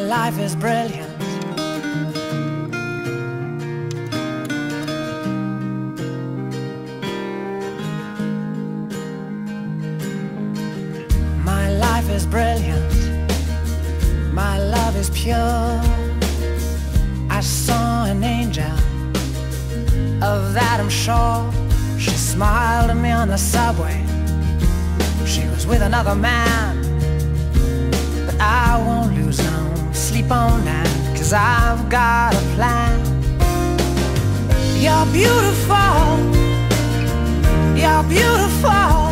life is brilliant. My life is brilliant. My love is pure. I saw an angel, of that I'm sure. She smiled at me on the subway. She was with another man, but I won't lose no sleep on that, 'cause I've got a plan. You're beautiful. You're beautiful.